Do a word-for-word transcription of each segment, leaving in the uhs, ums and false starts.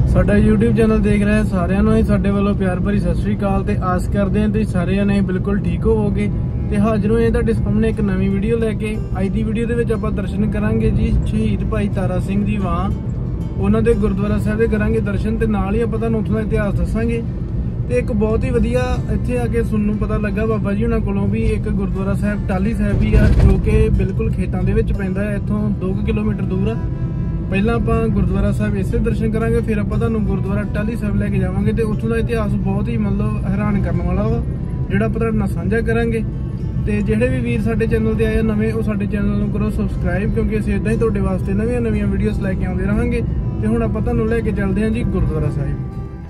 ਸਾਡਾ YouTube channel ਦੇਖ ਰਹੇ ਸਾਰਿਆਂ ਨੂੰ ਹੀ ਸਾਡੇ ਵੱਲੋਂ ਪਿਆਰ ਭਰੀ ਸਤਿ ਸ੍ਰੀ ਅਕਾਲ ਤੇ ਆਸ ਕਰਦੇ ਹਾਂ ਤੁਸੀਂ ਸਾਰੇ ਜਣੇ ਬਿਲਕੁਲ ਠੀਕ ਹੋਵੋਗੇ ਤੇ ਹਾਜ਼ਰ ਹੋਏ ਤੁਹਾਡੇ ਸਾਹਮਣੇ ਇੱਕ ਨਵੀਂ ਵੀਡੀਓ ਲੈ ਕੇ। ਅੱਜ ਦੀ ਵੀਡੀਓ ਦੇ ਵਿੱਚ ਆਪਾਂ ਦਰਸ਼ਨ ਕਰਾਂਗੇ ਜੀ ਸ਼ਹੀਦ ਭਾਈ ਤਾਰਾ ਸਿੰਘ ਜੀ ਵਾਂ, ਉਹਨਾਂ ਦੇ ਗੁਰਦੁਆਰਾ ਸਾਹਿਬ ਦੇ ਕਰਾਂਗੇ ਦਰਸ਼ਨ ਤੇ ਨਾਲ ਹੀ ਆਪਾਂ ਤੁਹਾਨੂੰ ਉੱਥੋਂ ਦਾ ਇਤਿਹਾਸ ਦੱਸਾਂਗੇ। ਤੇ ਇੱਕ ਬਹੁਤ ਹੀ ਵਧੀਆ ਇੱਥੇ ਆ ਕੇ ਸੁਣਨ ਨੂੰ ਪਤਾ ਲੱਗਾ ਬਾਬਾ ਜੀ ਉਹਨਾਂ ਕੋਲੋਂ ਵੀ ਇੱਕ ਗੁਰਦੁਆਰਾ ਸਾਹਿਬ ਟਾਹਲੀ ਸਾਹਿਬ ਵੀ ਆ, ਜੋ ਕਿ ਬਿਲਕੁਲ ਖੇਤਾਂ ਦੇ ਵਿੱਚ ਪੈਂਦਾ ਹੈ, ਇੱਥੋਂ ਦੋ ਕਿਲੋਮੀਟਰ ਦੂਰ ਆ। ਪਹਿਲਾਂ ਆਪਾਂ ਗੁਰਦੁਆਰਾ ਸਾਹਿਬ ਇਸੇ ਦਰਸ਼ਨ ਕਰਾਂਗੇ, ਫਿਰ ਆਪਾਂ ਤੁਹਾਨੂੰ ਗੁਰਦੁਆਰਾ ਟਾਹਲੀ ਸਾਹਿਬ ਲੈ ਕੇ ਜਾਵਾਂਗੇ ਤੇ ਉੱਥੋਂ ਦਾ ਇਤਿਹਾਸ ਬਹੁਤ ਹੀ ਮਤਲਬ ਹੈਰਾਨ ਕਰਨ ਵਾਲਾ ਵਾ, ਜਿਹੜਾ ਆਪਾਂ ਤੁਹਾਡੇ ਨਾਲ ਸਾਂਝਾ ਕਰਾਂਗੇ। ਤੇ ਜਿਹੜੇ ਵੀ ਵੀਰ ਸਾਡੇ ਚੈਨਲ ਤੇ ਆਏ ਨਵੇਂ, ਉਹ ਸਾਡੇ ਚੈਨਲ ਨੂੰ ਕਰੋ ਸਬਸਕ੍ਰਾਈਬ, ਕਿਉਂਕਿ ਅਸੀਂ ਇਦਾਂ ਹੀ ਤੁਹਾਡੇ ਵਾਸਤੇ ਨਵੀਆਂ ਨਵੀਆਂ ਵੀਡੀਓਜ਼ ਲੈ ਕੇ ਆਉਂਦੇ ਰਹਾਂਗੇ। ਤੇ ਹੁਣ ਆਪਾਂ ਤੁਹਾਨੂੰ ਲੈ ਕੇ ਚੱਲਦੇ ਹਾਂ ਜੀ ਗੁਰਦੁਆਰਾ ਸਾਹਿਬ।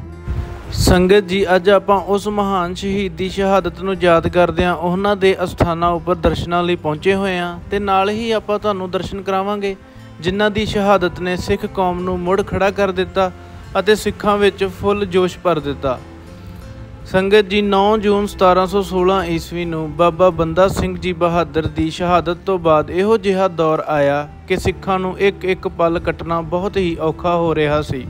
ਸੰਗਤ ਜੀ, ਅੱਜ ਆਪਾਂ ਉਸ ਮਹਾਨ ਸ਼ਹੀਦ ਦੀ ਸ਼ਹਾਦਤ ਨੂੰ ਯਾਦ ਕਰਦੇ ਹਾਂ, ਉਹਨਾਂ ਦੇ ਅਸਥਾਨਾਂ ਉੱਪਰ ਦਰਸ਼ਨਾਂ ਲਈ ਪਹੁੰਚੇ ਹੋਏ ਹਾਂ ਤੇ ਨਾਲ ਹੀ ਆਪਾਂ ਤੁਹਾਨੂੰ ਦਰਸ਼ਨ ਕਰਾਵਾਂਗੇ ਜਿਨ੍ਹਾਂ ਦੀ ਸ਼ਹਾਦਤ ਨੇ ਸਿੱਖ ਕੌਮ ਨੂੰ ਮੁੜ ਖੜਾ ਕਰ ਦਿੱਤਾ ਅਤੇ ਸਿੱਖਾਂ ਵਿੱਚ ਫੁੱਲ ਜੋਸ਼ ਭਰ ਦਿੱਤਾ। ਸੰਗਤ ਜੀ, ਨੌਂ ਜੂਨ ਸਤਾਰਾਂ ਸੌ ਸੋਲਾਂ ਈਸਵੀ ਨੂੰ ਬਾਬਾ ਬੰਦਾ ਸਿੰਘ ਜੀ ਬਹਾਦਰ ਦੀ ਸ਼ਹਾਦਤ ਤੋਂ ਬਾਅਦ ਇਹੋ ਜਿਹਾ ਦੌਰ ਆਇਆ ਕਿ ਸਿੱਖਾਂ ਨੂੰ ਇੱਕ ਇੱਕ ਪਲ ਕੱਟਣਾ ਬਹੁਤ ਹੀ ਔਖਾ ਹੋ ਰਿਹਾ ਸੀ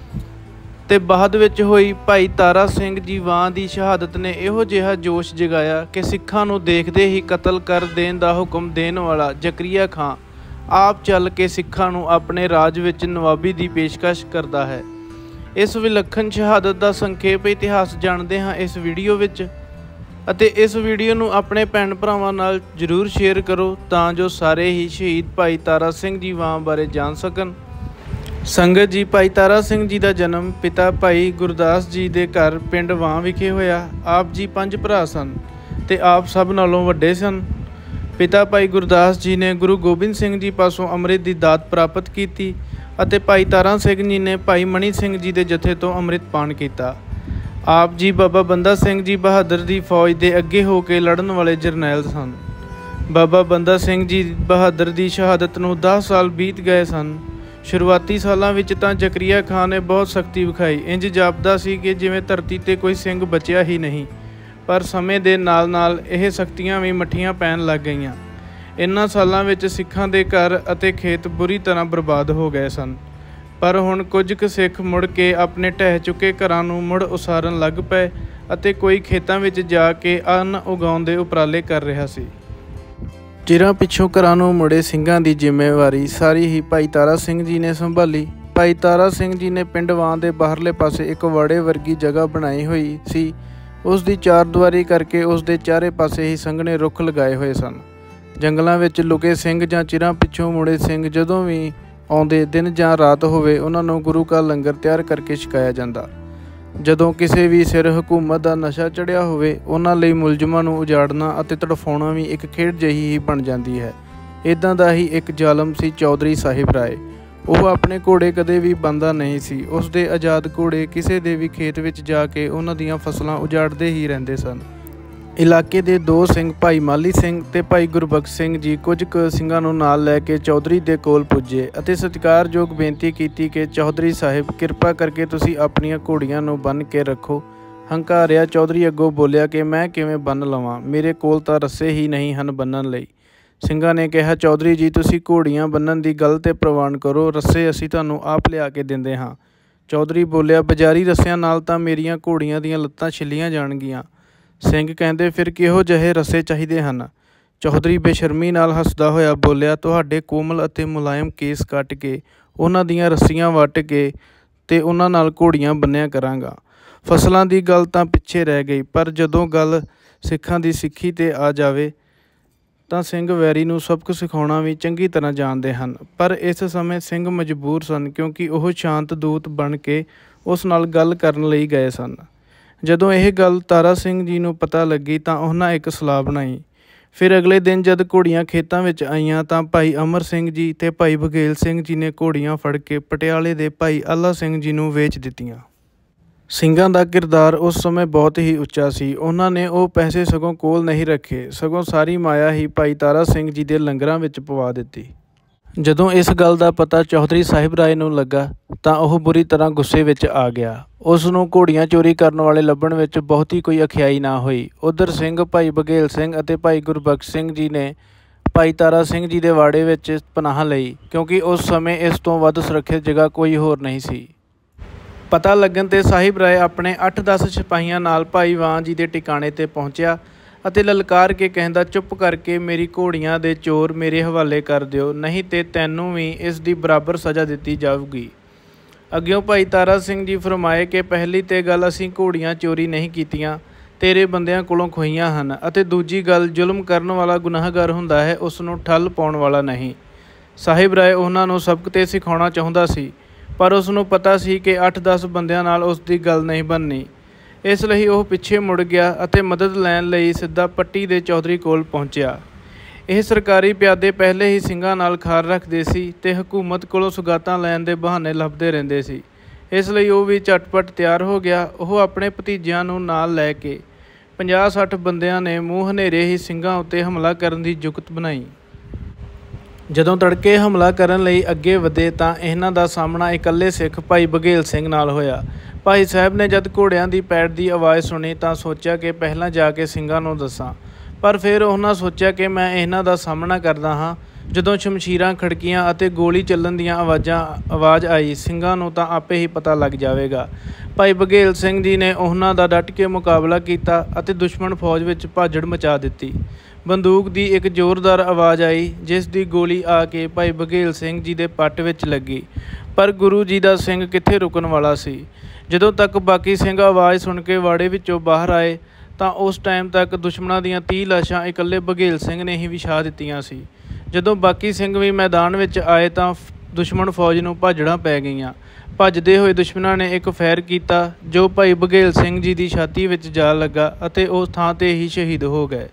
ਤੇ ਬਾਅਦ ਵਿੱਚ ਹੋਈ ਭਾਈ ਤਾਰਾ ਸਿੰਘ ਜੀ ਵਾਂ ਦੀ ਸ਼ਹਾਦਤ ਨੇ ਇਹੋ ਜਿਹਾ ਜੋਸ਼ ਜਗਾਇਆ ਕਿ ਸਿੱਖਾਂ ਨੂੰ ਦੇਖਦੇ ਹੀ ਕਤਲ ਕਰ ਦੇਣ ਦਾ ਹੁਕਮ ਦੇਣ ਵਾਲਾ ਜ਼ਕਰੀਆ ਖਾਂ ਆਪ ਚੱਲ ਕੇ ਸਿੱਖਾਂ ਨੂੰ ਆਪਣੇ ਰਾਜ ਵਿੱਚ ਨਵਾਬੀ ਦੀ ਪੇਸ਼ਕਸ਼ ਕਰਦਾ ਹੈ। ਇਸ ਵਿਲੱਖਣ ਸ਼ਹਾਦਤ ਦਾ ਸੰਖੇਪ ਇਤਿਹਾਸ ਜਾਣਦੇ ਹਾਂ ਇਸ ਵੀਡੀਓ ਵਿੱਚ, ਅਤੇ ਇਸ ਵੀਡੀਓ ਨੂੰ ਆਪਣੇ ਭੈਣ ਭਰਾਵਾਂ ਨਾਲ ਜ਼ਰੂਰ ਸ਼ੇਅਰ ਕਰੋ ਤਾਂ ਜੋ ਸਾਰੇ ਹੀ ਸ਼ਹੀਦ ਭਾਈ ਤਾਰਾ ਸਿੰਘ ਜੀ ਵਾਂ ਬਾਰੇ ਜਾਣ ਸਕਣ। ਸੰਗਤ ਜੀ, ਭਾਈ ਤਾਰਾ ਸਿੰਘ ਜੀ ਦਾ ਜਨਮ ਪਿਤਾ ਭਾਈ ਗੁਰਦਾਸ ਜੀ ਦੇ ਘਰ ਪਿੰਡ ਵਾਂ ਵਿਖੇ ਹੋਇਆ। ਆਪ ਜੀ ਪੰਜ ਭਰਾ ਸਨ ਤੇ ਆਪ ਸਭ ਨਾਲੋਂ ਵੱਡੇ ਸਨ। ਪਿਤਾ ਭਾਈ ਗੁਰਦਾਸ ਜੀ ਨੇ ਗੁਰੂ ਗੋਬਿੰਦ ਸਿੰਘ ਜੀ ਪਾਸੋਂ ਅੰਮ੍ਰਿਤ ਦੀ ਦਾਤ ਪ੍ਰਾਪਤ ਕੀਤੀ ਅਤੇ ਭਾਈ ਤਾਰਾ ਸਿੰਘ ਜੀ ਨੇ ਭਾਈ ਮਣੀ ਸਿੰਘ ਜੀ ਦੇ ਜਥੇ ਤੋਂ ਅੰਮ੍ਰਿਤ ਪਾਨ ਕੀਤਾ। ਆਪ ਜੀ ਬਾਬਾ ਬੰਦਾ ਸਿੰਘ ਜੀ ਬਹਾਦਰ ਦੀ ਫੌਜ ਦੇ ਅੱਗੇ ਹੋ ਕੇ ਲੜਨ ਵਾਲੇ ਜਰਨੈਲ ਸਨ। ਬਾਬਾ ਬੰਦਾ ਸਿੰਘ ਜੀ ਬਹਾਦਰ ਦੀ ਸ਼ਹਾਦਤ ਨੂੰ ਦਸ ਸਾਲ ਬੀਤ ਗਏ ਸਨ। ਸ਼ੁਰੂਆਤੀ ਸਾਲਾਂ ਵਿੱਚ ਤਾਂ ਜ਼ਕਰੀਆ ਖਾਂ ਨੇ ਬਹੁਤ ਸਖਤੀ ਵਿਖਾਈ, ਇੰਜ ਜਾਪਦਾ ਸੀ ਕਿ ਜਿਵੇਂ ਧਰਤੀ 'ਤੇ ਕੋਈ ਸਿੰਘ ਬਚਿਆ ਹੀ ਨਹੀਂ, ਪਰ ਸਮੇਂ ਦੇ ਨਾਲ ਨਾਲ ਇਹ ਸਖਤੀਆਂ ਵੀ ਮੱਠੀਆਂ ਪੈਣ ਲੱਗ ਗਈਆਂ। ਇਨ੍ਹਾਂ ਸਾਲਾਂ ਵਿੱਚ ਸਿੱਖਾਂ ਦੇ ਘਰ ਅਤੇ ਖੇਤ ਬੁਰੀ ਤਰ੍ਹਾਂ ਬਰਬਾਦ ਹੋ ਗਏ ਸਨ, ਪਰ ਹੁਣ ਕੁਝ ਕੁ ਸਿੱਖ ਮੁੜ ਕੇ ਆਪਣੇ ਢਹਿ ਚੁੱਕੇ ਘਰਾਂ ਨੂੰ ਮੁੜ ਉਸਾਰਨ ਲੱਗ ਪਏ ਅਤੇ ਕੋਈ ਖੇਤਾਂ ਵਿੱਚ ਜਾ ਕੇ ਅੰਨ ਉਗਾਉਣ ਦੇ ਉਪਰਾਲੇ ਕਰ ਰਿਹਾ ਸੀ। ਚਿਰਾਂ ਪਿੱਛੋਂ ਘਰਾਂ ਨੂੰ ਮੁੜੇ ਸਿੰਘਾਂ ਦੀ ਜ਼ਿੰਮੇਵਾਰੀ ਸਾਰੀ ਹੀ ਭਾਈ ਤਾਰਾ ਸਿੰਘ ਜੀ ਨੇ ਸੰਭਾਲੀ। ਭਾਈ ਤਾਰਾ ਸਿੰਘ ਜੀ ਨੇ ਪਿੰਡ ਵਾਂ ਦੇ ਬਾਹਰਲੇ ਪਾਸੇ ਇੱਕ ਵਾੜੇ ਵਰਗੀ ਜਗ੍ਹਾ ਬਣਾਈ ਹੋਈ ਸੀ। ਉਸ ਦੀ ਚਾਰ ਦੀਵਾਰੀ ਕਰਕੇ ਉਸ ਦੇ ਚਾਰੇ ਪਾਸੇ ਹੀ ਸੰਘਣੇ ਰੁੱਖ ਲਗਾਏ ਹੋਏ ਸਨ। ਜੰਗਲਾਂ ਵਿੱਚ ਲੁਕੇ ਸਿੰਘ ਜਾਂ ਚਿਰਾਂ ਪਿੱਛੋਂ ਮੁੜੇ ਸਿੰਘ ਜਦੋਂ ਵੀ ਆਉਂਦੇ, ਦਿਨ ਜਾਂ ਰਾਤ ਹੋਵੇ, ਉਹਨਾਂ ਨੂੰ ਗੁਰੂ ਕਾ ਲੰਗਰ ਤਿਆਰ ਕਰਕੇ ਛਕਾਇਆ ਜਾਂਦਾ। ਜਦੋਂ ਕਿਸੇ ਵੀ ਸਿਰ ਹਕੂਮਤ ਦਾ ਨਸ਼ਾ ਚੜ੍ਹਿਆ ਹੋਵੇ, ਉਹਨਾਂ ਲਈ ਮੁਲਜ਼ਮਾਂ ਨੂੰ ਉਜਾੜਨਾ ਅਤੇ ਤੜਫਾਉਣਾ ਵੀ ਇੱਕ ਖੇਡ ਜਿਹੀ ਹੀ ਬਣ ਜਾਂਦੀ ਹੈ। ਇੱਦਾਂ ਦਾ ਹੀ ਇੱਕ ਜ਼ਾਲਮ ਸੀ ਚੌਧਰੀ ਸਾਹਿਬ ਰਾਏ। ਉਹ ਆਪਣੇ ਘੋੜੇ ਕਦੇ ਵੀ ਬੰਦਾ ਨਹੀਂ ਸੀ। ਉਸ ਦੇ ਆਜ਼ਾਦ ਘੋੜੇ ਕਿਸੇ ਦੇ ਵੀ ਖੇਤ ਵਿੱਚ ਜਾ ਕੇ ਉਹਨਾਂ ਦੀਆਂ ਫਸਲਾਂ ਉਜਾੜਦੇ ਹੀ ਰਹਿੰਦੇ ਸਨ। ਇਲਾਕੇ ਦੇ ਦੋ ਸਿੰਘ ਭਾਈ ਮਾਲੀ ਸਿੰਘ ਤੇ ਭਾਈ ਗੁਰਬਖਸ਼ ਸਿੰਘ ਜੀ ਕੁਝ ਕੁ ਸਿੰਘਾਂ ਨੂੰ ਨਾਲ ਲੈ ਕੇ ਚੌਧਰੀ ਦੇ ਕੋਲ ਪੁੱਜੇ ਅਤੇ ਸਤਿਕਾਰਯੋਗ ਬੇਨਤੀ ਕੀਤੀ ਕਿ ਚੌਧਰੀ ਸਾਹਿਬ, ਕਿਰਪਾ ਕਰਕੇ ਤੁਸੀਂ ਆਪਣੀਆਂ ਘੋੜੀਆਂ ਨੂੰ ਬੰਨ੍ਹ ਕੇ ਰੱਖੋ। ਹੰਕਾਰਿਆ ਚੌਧਰੀ ਅੱਗੋਂ ਬੋਲਿਆ ਕਿ ਮੈਂ ਕਿਵੇਂ ਬੰਨ੍ਹ ਲਵਾਂ, ਮੇਰੇ ਕੋਲ ਤਾਂ ਰੱਸੇ ਹੀ ਨਹੀਂ ਹਨ ਬੰਨ੍ਹਣ ਲਈ। ਸਿੰਘਾਂ ਨੇ ਕਿਹਾ, ਚੌਧਰੀ ਜੀ, ਤੁਸੀਂ ਘੋੜੀਆਂ ਬੰਨ੍ਹਣ ਦੀ ਗੱਲ 'ਤੇ ਪ੍ਰਵਾਨ ਕਰੋ, ਰੱਸੇ ਅਸੀਂ ਤੁਹਾਨੂੰ ਆਪ ਲਿਆ ਕੇ ਦਿੰਦੇ ਹਾਂ। ਚੌਧਰੀ ਬੋਲਿਆ, ਬਜ਼ਾਰੀ ਰੱਸਿਆਂ ਨਾਲ ਤਾਂ ਮੇਰੀਆਂ ਘੋੜੀਆਂ ਦੀਆਂ ਲੱਤਾਂ ਛਿੱਲੀਆਂ ਜਾਣਗੀਆਂ। ਸਿੰਘ ਕਹਿੰਦੇ, ਫਿਰ ਕਿਹੋ ਜਿਹੇ ਰੱਸੇ ਚਾਹੀਦੇ ਹਨ? ਚੌਧਰੀ ਬੇਸ਼ਰਮੀ ਨਾਲ ਹੱਸਦਾ ਹੋਇਆ ਬੋਲਿਆ, ਤੁਹਾਡੇ ਕੋਮਲ ਅਤੇ ਮੁਲਾਇਮ ਕੇਸ ਕੱਟ ਕੇ ਉਹਨਾਂ ਦੀਆਂ ਰੱਸੀਆਂ ਵੱਟ ਕੇ ਤੇ ਉਹਨਾਂ ਨਾਲ ਘੋੜੀਆਂ ਬੰਨ੍ਹਿਆ ਕਰਾਂਗਾ। ਫਸਲਾਂ ਦੀ ਗੱਲ ਤਾਂ ਪਿੱਛੇ ਰਹਿ ਗਈ, ਪਰ ਜਦੋਂ ਗੱਲ ਸਿੱਖਾਂ ਦੀ ਸਿੱਖੀ 'ਤੇ ਆ ਜਾਵੇ ਤਾਂ ਸਿੰਘ ਵੈਰੀ ਨੂੰ ਸਬਕ ਸਿਖਾਉਣਾ ਵੀ ਚੰਗੀ ਤਰ੍ਹਾਂ ਜਾਣਦੇ ਹਨ। ਪਰ ਇਸ ਸਮੇਂ ਸਿੰਘ ਮਜਬੂਰ ਸਨ, ਕਿਉਂਕਿ ਉਹ ਸ਼ਾਂਤ ਦੂਤ ਬਣ ਕੇ ਉਸ ਨਾਲ ਗੱਲ ਕਰਨ ਲਈ ਗਏ ਸਨ। ਜਦੋਂ ਇਹ ਗੱਲ ਤਾਰਾ ਸਿੰਘ ਜੀ ਨੂੰ ਪਤਾ ਲੱਗੀ ਤਾਂ ਉਹਨਾਂ ਇੱਕ ਸਲਾਹ ਬਣਾਈ। ਫਿਰ ਅਗਲੇ ਦਿਨ ਜਦ ਘੋੜੀਆਂ ਖੇਤਾਂ ਵਿੱਚ ਆਈਆਂ ਤਾਂ ਭਾਈ ਅਮਰ ਸਿੰਘ ਜੀ ਤੇ ਭਾਈ ਬਘੇਲ ਸਿੰਘ ਜੀ ਨੇ ਘੋੜੀਆਂ ਫੜ ਕੇ ਪਟਿਆਲੇ ਦੇ ਭਾਈ ਆਲਾ ਸਿੰਘ ਜੀ ਨੂੰ ਵੇਚ ਦਿੱਤੀਆਂ। ਸਿੰਘਾਂ ਦਾ ਕਿਰਦਾਰ ਉਸ ਸਮੇਂ ਬਹੁਤ ਹੀ ਉੱਚਾ ਸੀ। ਉਹਨਾਂ ਨੇ ਉਹ ਪੈਸੇ ਸਗੋਂ ਕੋਲ ਨਹੀਂ ਰੱਖੇ, ਸਗੋਂ ਸਾਰੀ ਮਾਇਆ ਹੀ ਭਾਈ ਤਾਰਾ ਸਿੰਘ ਜੀ ਦੇ ਲੰਗਰਾਂ ਵਿੱਚ ਪਵਾ ਦਿੱਤੀ। ਜਦੋਂ ਇਸ ਗੱਲ ਦਾ ਪਤਾ ਚੌਧਰੀ ਸਾਹਿਬ ਰਾਏ ਨੂੰ ਲੱਗਾ ਤਾਂ ਉਹ ਬੁਰੀ ਤਰ੍ਹਾਂ ਗੁੱਸੇ ਵਿੱਚ ਆ ਗਿਆ। ਉਸ ਨੂੰ ਘੋੜੀਆਂ ਚੋਰੀ ਕਰਨ ਵਾਲੇ ਲੱਭਣ ਵਿੱਚ ਬਹੁਤੀ ਕੋਈ ਅਖਿਆਈ ਨਾ ਹੋਈ। ਉੱਧਰ ਸਿੰਘ ਭਾਈ ਬਘੇਲ ਸਿੰਘ ਅਤੇ ਭਾਈ ਗੁਰਬਖਸ਼ ਸਿੰਘ ਜੀ ਨੇ ਭਾਈ ਤਾਰਾ ਸਿੰਘ ਜੀ ਦੇ ਵਾੜੇ ਵਿੱਚ ਪਨਾਹ ਲਈ, ਕਿਉਂਕਿ ਉਸ ਸਮੇਂ ਇਸ ਤੋਂ ਵੱਧ ਸੁਰੱਖਿਅਤ ਜਗ੍ਹਾ ਕੋਈ ਹੋਰ ਨਹੀਂ ਸੀ। ਪਤਾ ਲੱਗਣ 'ਤੇ ਸਾਹਿਬ ਰਾਏ ਆਪਣੇ ਅੱਠ ਦਸ ਸਿਪਾਹੀਆਂ ਨਾਲ ਭਾਈ ਵਾਂ ਜੀ ਦੇ ਟਿਕਾਣੇ 'ਤੇ ਪਹੁੰਚਿਆ ਅਤੇ ਲਲਕਾਰ ਕੇ ਕਹਿੰਦਾ, ਚੁੱਪ ਕਰਕੇ ਮੇਰੀ ਘੋੜੀਆਂ ਦੇ ਚੋਰ ਮੇਰੇ ਹਵਾਲੇ ਕਰ ਦਿਓ, ਨਹੀਂ ਤੇ ਤੈਨੂੰ ਵੀ ਇਸ ਦੀ ਬਰਾਬਰ ਸਜ਼ਾ ਦਿੱਤੀ ਜਾਊਗੀ। ਅੱਗਿਓਂ ਭਾਈ ਤਾਰਾ ਸਿੰਘ ਜੀ ਫਰਮਾਏ ਕਿ ਪਹਿਲੀ ਤੇ ਗੱਲ ਅਸੀਂ ਘੋੜੀਆਂ ਚੋਰੀ ਨਹੀਂ ਕੀਤੀਆਂ, ਤੇਰੇ ਬੰਦਿਆਂ ਕੋਲੋਂ ਖੋਹੀਆਂ ਹਨ, ਅਤੇ ਦੂਜੀ ਗੱਲ ਜ਼ੁਲਮ ਕਰਨ ਵਾਲਾ ਗੁਨਾਹਗਾਰ ਹੁੰਦਾ ਹੈ, ਉਸ ਨੂੰ ਠੱਲ ਪਾਉਣ ਵਾਲਾ ਨਹੀਂ। ਸਾਹਿਬ ਰਾਏ ਉਹਨਾਂ ਨੂੰ ਸਬਕ 'ਤੇ ਸਿਖਾਉਣਾ ਚਾਹੁੰਦਾ ਸੀ, ਪਰ ਉਸ ਨੂੰ ਪਤਾ ਸੀ ਕਿ ਅੱਠ ਦਸ ਬੰਦਿਆਂ ਨਾਲ ਉਸ ਦੀ ਗੱਲ ਨਹੀਂ ਬਣਨੀ। ਇਸ ਲਈ ਉਹ ਪਿੱਛੇ ਮੁੜ ਗਿਆ ਅਤੇ ਮਦਦ ਲੈਣ ਲਈ ਸਿੱਧਾ ਪੱਟੀ ਦੇ ਚੌਧਰੀ ਕੋਲ ਪਹੁੰਚਿਆ। ਇਹ ਸਰਕਾਰੀ ਪਿਆਦੇ ਪਹਿਲੇ ਹੀ ਸਿੰਘਾਂ ਨਾਲ ਖਾਰ ਰੱਖਦੇ ਸੀ ਅਤੇ ਹਕੂਮਤ ਕੋਲੋਂ ਸੁਗਾਤਾਂ ਲੈਣ ਦੇ ਬਹਾਨੇ ਲੱਭਦੇ ਰਹਿੰਦੇ ਸੀ। ਇਸ ਲਈ ਉਹ ਵੀ ਝਟਪਟ ਤਿਆਰ ਹੋ ਗਿਆ। ਉਹ ਆਪਣੇ ਭਤੀਜਿਆਂ ਨੂੰ ਨਾਲ ਲੈ ਕੇ ਪੰਜਾਹ ਸੱਠ ਬੰਦਿਆਂ ਨੇ ਮੂੰਹ ਹਨੇਰੇ ਹੀ ਸਿੰਘਾਂ ਉੱਤੇ ਹਮਲਾ ਕਰਨ ਦੀ ਜੁਗਤ ਬਣਾਈ। ਜਦੋਂ ਤੜਕੇ ਹਮਲਾ ਕਰਨ ਲਈ ਅੱਗੇ ਵਧੇ ਤਾਂ ਇਹਨਾਂ ਦਾ ਸਾਹਮਣਾ ਇਕੱਲੇ ਸਿੱਖ ਭਾਈ ਬਘੇਲ ਸਿੰਘ ਨਾਲ ਹੋਇਆ। ਭਾਈ ਸਾਹਿਬ ਨੇ ਜਦ ਘੋੜਿਆਂ ਦੀ ਪੈੜ ਦੀ ਆਵਾਜ਼ ਸੁਣੀ ਤਾਂ ਸੋਚਿਆ ਕਿ ਪਹਿਲਾਂ ਜਾ ਕੇ ਸਿੰਘਾਂ ਨੂੰ ਦੱਸਾਂ, ਪਰ ਫਿਰ ਉਹਨਾਂ ਸੋਚਿਆ ਕਿ ਮੈਂ ਇਹਨਾਂ ਦਾ ਸਾਹਮਣਾ ਕਰਦਾ ਹਾਂ। ਜਦੋਂ ਸ਼ਮਸ਼ੀਰਾਂ ਖੜਕੀਆਂ ਅਤੇ ਗੋਲੀ ਚੱਲਣ ਦੀਆਂ ਆਵਾਜ਼ਾਂ ਆਵਾਜ਼ ਆਈ, ਸਿੰਘਾਂ ਨੂੰ ਤਾਂ ਆਪੇ ਹੀ ਪਤਾ ਲੱਗ ਜਾਵੇਗਾ। ਭਾਈ ਬਘੇਲ ਸਿੰਘ ਜੀ ਨੇ ਉਹਨਾਂ ਦਾ ਡਟ ਕੇ ਮੁਕਾਬਲਾ ਕੀਤਾ ਅਤੇ ਦੁਸ਼ਮਣ ਫੌਜ ਵਿੱਚ ਭਾਜੜ ਮਚਾ ਦਿੱਤੀ। ਬੰਦੂਕ ਦੀ ਇੱਕ ਜ਼ੋਰਦਾਰ ਆਵਾਜ਼ ਆਈ, ਜਿਸ ਦੀ ਗੋਲੀ ਆ ਕੇ ਭਾਈ ਬਘੇਲ ਸਿੰਘ ਜੀ ਦੇ ਪੱਟ ਵਿੱਚ ਲੱਗੀ, ਪਰ ਗੁਰੂ ਜੀ ਦਾ ਸਿੰਘ ਕਿੱਥੇ ਰੁਕਣ ਵਾਲਾ ਸੀ। ਜਦੋਂ ਤੱਕ ਬਾਕੀ ਸਿੰਘ ਆਵਾਜ਼ ਸੁਣ ਕੇ ਵਾੜੇ ਵਿੱਚੋਂ ਬਾਹਰ ਆਏ ਤਾਂ ਉਸ ਟਾਈਮ ਤੱਕ ਦੁਸ਼ਮਣਾਂ ਦੀਆਂ ਤੀਹ ਲਾਸ਼ਾਂ ਇਕੱਲੇ ਬਘੇਲ ਸਿੰਘ ਨੇ ਹੀ ਵਿਛਾ ਦਿੱਤੀਆਂ ਸੀ। ਜਦੋਂ ਬਾਕੀ ਸਿੰਘ ਵੀ ਮੈਦਾਨ ਵਿੱਚ ਆਏ ਤਾਂ ਦੁਸ਼ਮਣ ਫੌਜ ਨੂੰ ਭਾਜੜਾਂ ਪੈ ਗਈਆਂ। ਭੱਜਦੇ ਹੋਏ ਦੁਸ਼ਮਣਾਂ ਨੇ ਇੱਕ ਫੈਰ ਕੀਤਾ ਜੋ ਭਾਈ ਬਘੇਲ ਸਿੰਘ ਜੀ ਦੀ ਛਾਤੀ ਵਿੱਚ ਜਾ ਲੱਗਾ ਅਤੇ ਉਸ ਥਾਂ 'ਤੇ ਹੀ ਸ਼ਹੀਦ ਹੋ ਗਏ।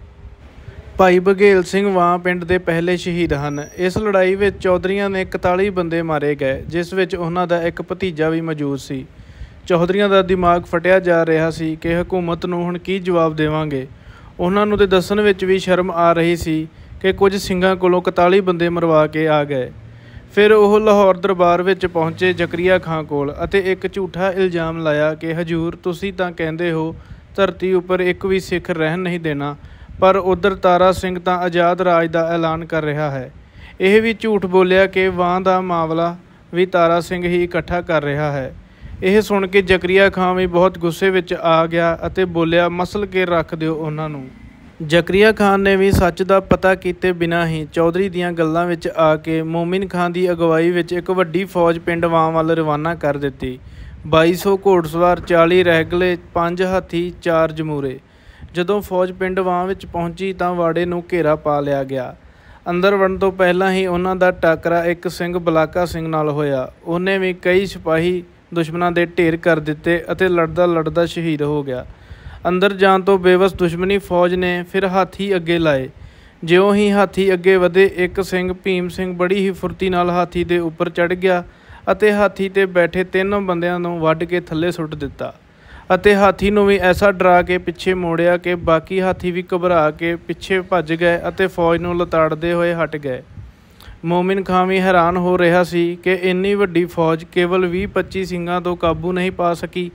ਭਾਈ ਬਘੇਲ ਸਿੰਘ ਵਾਂ ਪਿੰਡ ਦੇ ਪਹਿਲੇ ਸ਼ਹੀਦ ਹਨ। ਇਸ ਲੜਾਈ ਵਿੱਚ ਚੌਧਰੀਆਂ ਨੇ ਇਕਤਾਲੀ ਬੰਦੇ ਮਾਰੇ ਗਏ, ਜਿਸ ਵਿੱਚ ਉਹਨਾਂ ਦਾ ਇੱਕ ਭਤੀਜਾ ਵੀ ਮੌਜੂਦ ਸੀ। ਚੌਧਰੀਆਂ ਦਾ ਦਿਮਾਗ ਫਟਿਆ ਜਾ ਰਿਹਾ ਸੀ ਕਿ ਹਕੂਮਤ ਨੂੰ ਹੁਣ ਕੀ ਜਵਾਬ ਦੇਵਾਂਗੇ। ਉਹਨਾਂ ਨੂੰ ਤਾਂ ਦੱਸਣ ਵਿੱਚ ਵੀ ਸ਼ਰਮ ਆ ਰਹੀ ਸੀ ਕਿ ਕੁਝ ਸਿੰਘਾਂ ਕੋਲੋਂ ਇਕਤਾਲੀ ਬੰਦੇ ਮਰਵਾ ਕੇ ਆ ਗਏ। ਫਿਰ ਉਹ ਲਾਹੌਰ ਦਰਬਾਰ ਵਿੱਚ ਪਹੁੰਚੇ ਜ਼ਕਰੀਆ ਖਾਂ ਕੋਲ ਅਤੇ ਇੱਕ ਝੂਠਾ ਇਲਜ਼ਾਮ ਲਾਇਆ ਕਿ ਹਜ਼ੂਰ, ਤੁਸੀਂ ਤਾਂ ਕਹਿੰਦੇ ਹੋ ਧਰਤੀ ਉੱਪਰ ਇੱਕ ਵੀ ਸਿੱਖ ਰਹਿਣ ਨਹੀਂ ਦੇਣਾ, ਪਰ ਉੱਧਰ ਤਾਰਾ ਸਿੰਘ ਤਾਂ ਆਜ਼ਾਦ ਰਾਜ ਦਾ ਐਲਾਨ ਕਰ ਰਿਹਾ ਹੈ। ਇਹ ਵੀ ਝੂਠ ਬੋਲਿਆ ਕਿ ਵਾਂ ਦਾ ਮਾਮਲਾ ਵੀ ਤਾਰਾ ਸਿੰਘ ਹੀ ਇਕੱਠਾ ਕਰ ਰਿਹਾ ਹੈ। ਇਹ ਸੁਣ ਕੇ ਜ਼ਕਰੀਆ ਖਾਂ ਵੀ ਬਹੁਤ ਗੁੱਸੇ ਵਿੱਚ ਆ ਗਿਆ ਅਤੇ ਬੋਲਿਆ, ਮਸਲ ਕੇ ਰੱਖ ਦਿਓ ਉਹਨਾਂ ਨੂੰ। ਜ਼ਕਰੀਆ ਖਾਨ ਨੇ ਵੀ ਸੱਚ ਦਾ ਪਤਾ ਕੀਤੇ ਬਿਨਾਂ ਹੀ ਚੌਧਰੀ ਦੀਆਂ ਗੱਲਾਂ ਵਿੱਚ ਆ ਕੇ ਮੋਮਿਨ ਖਾਂ ਦੀ ਅਗਵਾਈ ਵਿੱਚ ਇੱਕ ਵੱਡੀ ਫੌਜ ਪਿੰਡ ਵਾਂ ਵੱਲ ਰਵਾਨਾ ਕਰ ਦਿੱਤੀ। ਬਾਈ ਸੌ ਘੋੜਸਵਾਰ, ਚਾਲੀ ਰਹਿਗਲੇ, ਪੰਜ ਹਾਥੀ, ਚਾਰ ਜਮੂਰੇ। ਜਦੋਂ ਫੌਜ ਪਿੰਡ ਵਾਂ ਵਿੱਚ ਪਹੁੰਚੀ ਤਾਂ ਵਾੜੇ ਨੂੰ ਘੇਰਾ ਪਾ ਲਿਆ ਗਿਆ। ਅੰਦਰ ਵੜਨ ਤੋਂ ਪਹਿਲਾਂ ਹੀ ਉਹਨਾਂ ਦਾ ਟਾਕਰਾ ਇੱਕ ਸਿੰਘ ਬਲਾਕਾ ਸਿੰਘ ਨਾਲ ਹੋਇਆ। ਉਹਨੇ ਵੀ ਕਈ ਸਿਪਾਹੀ ਦੁਸ਼ਮਣਾਂ ਦੇ ਢੇਰ ਕਰ ਦਿੱਤੇ ਅਤੇ ਲੜਦਾ ਲੜਦਾ ਸ਼ਹੀਦ ਹੋ ਗਿਆ। ਅੰਦਰ ਜਾਣ ਤੋਂ ਬੇਵਸ ਦੁਸ਼ਮਣੀ ਫੌਜ ਨੇ ਫਿਰ ਹਾਥੀ ਅੱਗੇ ਲਾਏ। ਜਿਉਂ ਹੀ ਹਾਥੀ ਅੱਗੇ ਵਧੇ, ਇੱਕ ਸਿੰਘ ਭੀਮ ਸਿੰਘ ਬੜੀ ਹੀ ਫੁਰਤੀ ਨਾਲ ਹਾਥੀ ਦੇ ਉੱਪਰ ਚੜ੍ਹ ਗਿਆ ਅਤੇ ਹਾਥੀ 'ਤੇ ਬੈਠੇ ਤਿੰਨ ਬੰਦਿਆਂ ਨੂੰ ਵੱਢ ਕੇ ਥੱਲੇ ਸੁੱਟ ਦਿੱਤਾ ਅਤੇ ਹਾਥੀ ਨੂੰ ਵੀ ਐਸਾ ਡਰਾ ਕੇ ਪਿੱਛੇ ਮੋੜਿਆ ਕਿ ਬਾਕੀ ਹਾਥੀ ਵੀ ਘਬਰਾ ਕੇ ਪਿੱਛੇ ਭੱਜ ਗਏ ਅਤੇ ਫੌਜ ਨੂੰ ਲਤਾੜਦੇ ਹੋਏ ਹਟ ਗਏ। ਮੋਮਿਨ ਖਾਂ ਵੀ ਹੈਰਾਨ ਹੋ ਰਿਹਾ ਸੀ ਕਿ ਇੰਨੀ ਵੱਡੀ ਫੌਜ ਕੇਵਲ ਵੀਹ ਪੱਚੀ ਸਿੰਘਾਂ ਤੋਂ ਕਾਬੂ ਨਹੀਂ ਪਾ ਸਕੀ।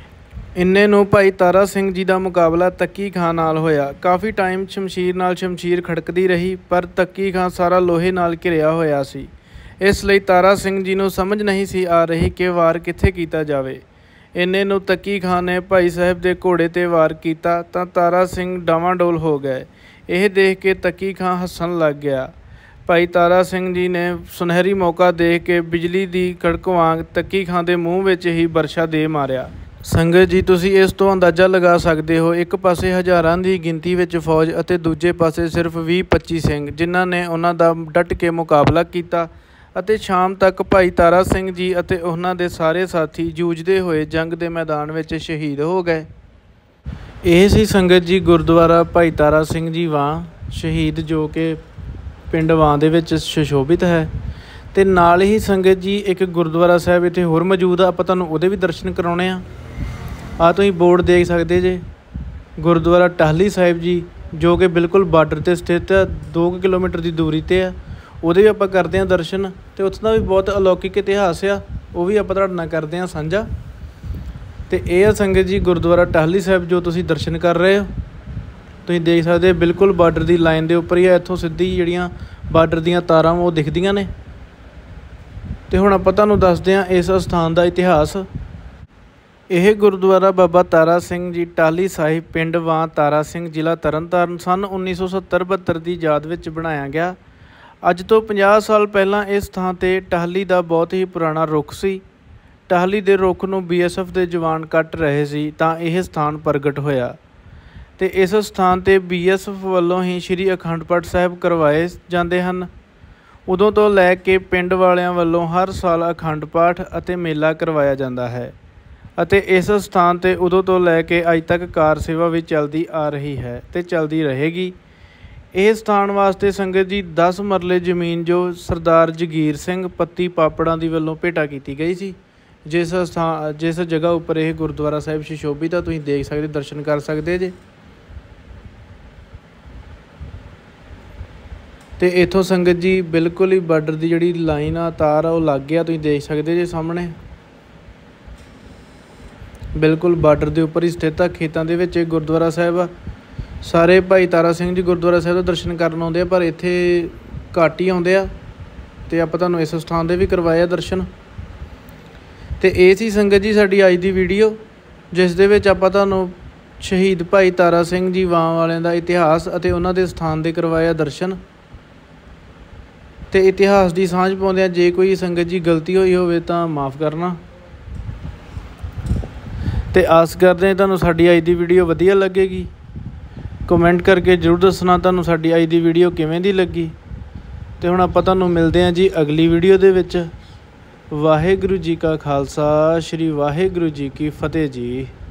ਇੰਨੇ ਨੂੰ ਭਾਈ ਤਾਰਾ ਸਿੰਘ ਜੀ ਦਾ ਮੁਕਾਬਲਾ ਤੱਕੀ ਖਾਂ ਨਾਲ ਹੋਇਆ। ਕਾਫੀ ਟਾਈਮ ਸ਼ਮਸ਼ੀਰ ਨਾਲ ਸ਼ਮਸ਼ੀਰ ਖੜਕਦੀ ਰਹੀ, ਪਰ ਤੱਕੀ ਖਾਂ ਸਾਰਾ ਲੋਹੇ ਨਾਲ ਘਿਰਿਆ ਹੋਇਆ ਸੀ। ਇਸ ਲਈ ਤਾਰਾ ਸਿੰਘ ਜੀ ਨੂੰ ਸਮਝ ਨਹੀਂ ਸੀ ਆ ਰਹੀ ਕਿ ਵਾਰ ਕਿੱਥੇ ਕੀਤਾ ਜਾਵੇ। ਇੰਨੇ ਨੂੰ ਤੱਕੀ ਖਾਂ ਨੇ ਭਾਈ ਸਾਹਿਬ ਦੇ ਘੋੜੇ 'ਤੇ ਵਾਰ ਕੀਤਾ ਤਾਂ ਤਾਰਾ ਸਿੰਘ ਡਾਵਾਂਡੋਲ ਹੋ ਗਏ। ਇਹ ਦੇਖ ਕੇ ਤੱਕੀ ਖਾਂ ਹੱਸਣ ਲੱਗ ਗਿਆ। ਭਾਈ ਤਾਰਾ ਸਿੰਘ ਜੀ ਨੇ ਸੁਨਹਿਰੀ ਮੌਕਾ ਦੇਖ ਕੇ ਬਿਜਲੀ ਦੀ ਕੜਕ ਵਾਂਗ ਤੱਕੀ ਖਾਂ ਦੇ ਮੂੰਹ ਵਿੱਚ ਹੀ ਬਰਸ਼ਾ ਦੇ ਮਾਰਿਆ। ਸੰਗਤ ਜੀ, ਤੁਸੀਂ ਇਸ ਤੋਂ ਅੰਦਾਜ਼ਾ ਲਗਾ ਸਕਦੇ ਹੋ, ਇੱਕ ਪਾਸੇ ਹਜ਼ਾਰਾਂ ਦੀ ਗਿਣਤੀ ਵਿੱਚ ਫੌਜ ਅਤੇ ਦੂਜੇ ਪਾਸੇ ਸਿਰਫ ਵੀਹ ਪੱਚੀ ਸਿੰਘ, ਜਿਨ੍ਹਾਂ ਨੇ ਉਹਨਾਂ ਦਾ ਡਟ ਕੇ ਮੁਕਾਬਲਾ ਕੀਤਾ ਅਤੇ ਸ਼ਾਮ ਤੱਕ ਭਾਈ ਤਾਰਾ ਸਿੰਘ ਜੀ ਅਤੇ ਉਹਨਾਂ ਦੇ ਸਾਰੇ ਸਾਥੀ ਜੂਝਦੇ ਹੋਏ ਜੰਗ ਦੇ ਮੈਦਾਨ ਵਿੱਚ ਸ਼ਹੀਦ ਹੋ ਗਏ। ਇਹ ਸੀ ਸੰਗਤ ਜੀ ਗੁਰਦੁਆਰਾ ਭਾਈ ਤਾਰਾ ਸਿੰਘ ਜੀ ਵਾਂ ਸ਼ਹੀਦ, ਜੋ ਕਿ ਪਿੰਡ ਵਾਂ ਦੇ ਵਿੱਚ ਸੁਸ਼ੋਭਿਤ ਹੈ। ਅਤੇ ਨਾਲ ਹੀ ਸੰਗਤ ਜੀ ਇੱਕ ਗੁਰਦੁਆਰਾ ਸਾਹਿਬ ਇੱਥੇ ਹੋਰ ਮੌਜੂਦ ਆ, ਆਪਾਂ ਤੁਹਾਨੂੰ ਉਹਦੇ ਵੀ ਦਰਸ਼ਨ ਕਰਾਉਣੇ ਆ। ਆਹ ਤੁਸੀਂ ਬੋਰਡ ਦੇਖ ਸਕਦੇ ਜੇ, ਗੁਰਦੁਆਰਾ ਟਾਹਲੀ ਸਾਹਿਬ ਜੀ, ਜੋ ਕਿ ਬਿਲਕੁਲ ਬਾਰਡਰ 'ਤੇ ਸਥਿਤ ਆ, ਦੋ ਕੁ ਕਿਲੋਮੀਟਰ ਦੀ ਦੂਰੀ 'ਤੇ ਆ। ਉਹਦੇ ਵੀ ਆਪਾਂ ਕਰਦੇ ਹਾਂ ਦਰਸ਼ਨ, ਅਤੇ ਉੱਥੋਂ ਦਾ ਵੀ ਬਹੁਤ ਅਲੌਕਿਕ ਇਤਿਹਾਸ ਆ, ਉਹ ਵੀ ਆਪਾਂ ਤੁਹਾਡੇ ਨਾਲ ਕਰਦੇ ਹਾਂ ਸਾਂਝਾ। ਅਤੇ ਇਹ ਆ ਸੰਗਤ ਜੀ ਗੁਰਦੁਆਰਾ ਟਾਹਲੀ ਸਾਹਿਬ ਜੋ ਤੁਸੀਂ ਦਰਸ਼ਨ ਕਰ ਰਹੇ ਹੋ। ਤੁਸੀਂ ਦੇਖ ਸਕਦੇ ਬਿਲਕੁਲ ਬਾਰਡਰ ਦੀ ਲਾਈਨ ਦੇ ਉੱਪਰ ਹੀ ਆ। ਇੱਥੋਂ ਸਿੱਧੀ ਜਿਹੜੀਆਂ ਬਾਰਡਰ ਦੀਆਂ ਤਾਰਾਂ ਉਹ ਦਿਖਦੀਆਂ ਨੇ। ਅਤੇ ਹੁਣ ਆਪਾਂ ਤੁਹਾਨੂੰ ਦੱਸਦੇ ਹਾਂ ਇਸ ਅਸਥਾਨ ਦਾ ਇਤਿਹਾਸ। ਇਹ ਗੁਰਦੁਆਰਾ ਬਾਬਾ ਤਾਰਾ ਸਿੰਘ ਜੀ ਟਾਹਲੀ ਸਾਹਿਬ ਪਿੰਡ ਵਾਂ ਤਾਰਾ ਸਿੰਘ ਜ਼ਿਲ੍ਹਾ ਤਰਨਤਾਰਨ ਸਨ ਉੱਨੀ ਸੌ ਸੱਤਰ ਬਹੱਤਰ ਦੀ ਯਾਦ ਵਿੱਚ ਬਣਾਇਆ ਗਿਆ। ਅੱਜ ਤੋਂ ਪੰਜਾਹ ਸਾਲ ਪਹਿਲਾਂ ਇਸ ਥਾਂ ਤੇ ਟਾਹਲੀ ਦਾ ਬਹੁਤ ਹੀ ਪੁਰਾਣਾ ਰੁੱਖ ਸੀ। ਟਾਹਲੀ ਦੇ ਰੁੱਖ ਨੂੰ ਬੀ ਐਸ ਐਫ ਦੇ ਜਵਾਨ ਕੱਟ ਰਹੇ ਸੀ ਤਾਂ ਇਹ ਸਥਾਨ ਪ੍ਰਗਟ ਹੋਇਆ ਤੇ ਇਸ ਸਥਾਨ ਤੇ ਬੀ ਐਸ ਐਫ ਵੱਲੋਂ ਹੀ ਸ਼੍ਰੀ ਅਖੰਡ ਪਾਠ ਸਾਹਿਬ ਕਰਵਾਏ ਜਾਂਦੇ ਹਨ। ਉਦੋਂ ਤੋਂ ਲੈ ਕੇ ਪਿੰਡ ਵਾਲਿਆਂ ਵੱਲੋਂ ਹਰ ਸਾਲ ਅਖੰਡ ਪਾਠ ਅਤੇ ਮੇਲਾ ਕਰਵਾਇਆ ਜਾਂਦਾ ਹੈ ਅਤੇ ਇਸ ਸਥਾਨ ਤੇ ਉਦੋਂ ਤੋਂ ਲੈ ਕੇ ਅੱਜ ਤੱਕ ਕਾਰ ਸੇਵਾ ਵੀ ਚੱਲਦੀ ਆ ਰਹੀ ਹੈ ਤੇ ਚੱਲਦੀ ਰਹੇਗੀ। ਇਹ ਸਥਾਨ ਵਾਸਤੇ ਸੰਗਤ ਜੀ ਦਸ ਮਰਲੇ ਜ਼ਮੀਨ ਜੋ ਸਰਦਾਰ ਜਗੀਰ ਸਿੰਘ ਪੱਤੀ ਪਾਪੜਾਂ ਦੀ ਵੱਲੋਂ ਭੇਟਾ ਕੀਤੀ ਗਈ ਸੀ। ਜਿਸ ਸਥਾਨ ਜਿਸ ਜਗ੍ਹਾ ਉੱਪਰ ਇਹ ਗੁਰਦੁਆਰਾ ਸਾਹਿਬ ਸੁਸ਼ੋਭਿਤ ਆ, ਤੁਸੀਂ ਦੇਖ ਸਕਦੇ, ਦਰਸ਼ਨ ਕਰ ਸਕਦੇ ਜੇ। ਤੇ ਇੱਥੋਂ ਸੰਗਤ ਜੀ ਬਿਲਕੁਲ ਹੀ ਬਾਰਡਰ ਦੀ ਜਿਹੜੀ ਲਾਈਨ ਆ, ਤਾਰ ਆ, ਉਹ ਲੱਗ ਗਿਆ, ਤੁਸੀਂ ਦੇਖ ਸਕਦੇ ਜੇ ਸਾਹਮਣੇ। ਬਿਲਕੁਲ ਬਾਰਡਰ ਦੇ ਉੱਪਰ ਹੀ ਸਥਿਤ ਆ, ਖੇਤਾਂ ਦੇ ਵਿੱਚ ਇਹ ਗੁਰਦੁਆਰਾ ਸਾਹਿਬ ਆ। ਸਾਰੇ ਭਾਈ ਤਾਰਾ ਸਿੰਘ ਜੀ ਗੁਰਦੁਆਰਾ ਸਾਹਿਬ ਦਾ ਦਰਸ਼ਨ ਕਰਨ ਆਉਂਦੇ ਆ, ਪਰ ਇੱਥੇ ਘੱਟ ਹੀ ਆਉਂਦੇ ਆ ਤੇ ਆਪਾਂ ਤੁਹਾਨੂੰ ਇਸ ਸਥਾਨ ਦੇ ਵੀ ਕਰਵਾਏ ਆ ਦਰਸ਼ਨ। ਤੇ ਇਹ ਸੀ ਸੰਗਤ ਜੀ ਸਾਡੀ ਅੱਜ ਦੀ ਵੀਡੀਓ, ਜਿਸ ਦੇ ਵਿੱਚ ਆਪਾਂ ਤੁਹਾਨੂੰ ਸ਼ਹੀਦ ਭਾਈ ਤਾਰਾ ਸਿੰਘ ਜੀ ਵਾਂ ਵਾਲਿਆਂ ਦਾ ਇਤਿਹਾਸ ਅਤੇ ਉਹਨਾਂ ਦੇ ਸਥਾਨ ਦੇ ਕਰਵਾਏ ਆ ਦਰਸ਼ਨ। ਤੇ ਇਤਿਹਾਸ ਦੀ ਸਾਂਝ ਪਾਉਂਦਿਆਂ ਜੇ ਕੋਈ ਸੰਗਤ ਜੀ ਗਲਤੀ ਹੋਈ ਹੋਵੇ ਤਾਂ ਮਾफ़ ਕਰਨਾ। ਤੇ ਆਸ ਕਰਦੇ ਹਾਂ ਤੁਹਾਨੂੰ ਸਾਡੀ ਅੱਜ ਦੀ ਵੀਡੀਓ ਵਧੀਆ ਲੱਗੇਗੀ। ਕਮੈਂਟ ਕਰਕੇ ਜ਼ਰੂਰ ਦੱਸਣਾ ਤੁਹਾਨੂੰ ਸਾਡੀ ਅੱਜ ਦੀ ਵੀਡੀਓ ਕਿਵੇਂ ਦੀ ਲੱਗੀ। ਤੇ ਹੁਣ ਆਪਾਂ ਤੁਹਾਨੂੰ ਮਿਲਦੇ ਹਾਂ ਜੀ ਅਗਲੀ ਵੀਡੀਓ ਦੇ ਵਿੱਚ। ਵਾਹਿਗੁਰੂ ਜੀ ਕਾ ਖਾਲਸਾ, ਸ਼੍ਰੀ ਵਾਹਿਗੁਰੂ ਜੀ ਕੀ ਫਤਿਹ ਜੀ।